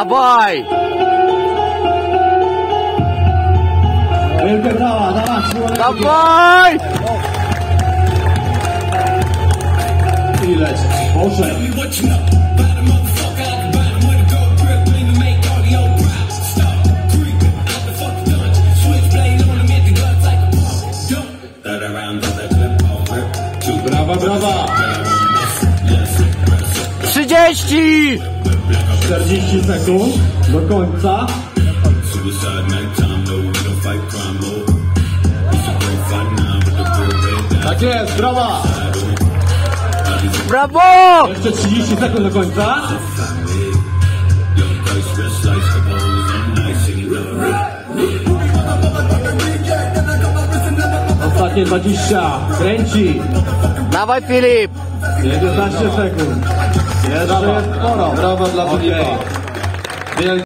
Dawaj! Wielkie brawa, Dawaj! I leć, poszedł. Brawa, brawa! 30! 40 sekund do końca. Tak jest, brawa! Brawo! Jeszcze 30 sekund do końca. Ostatnie 20. Kręci. Dawaj, Filip! 11 sekund. Jeszcze jest sporo. Brawo dla Filipa.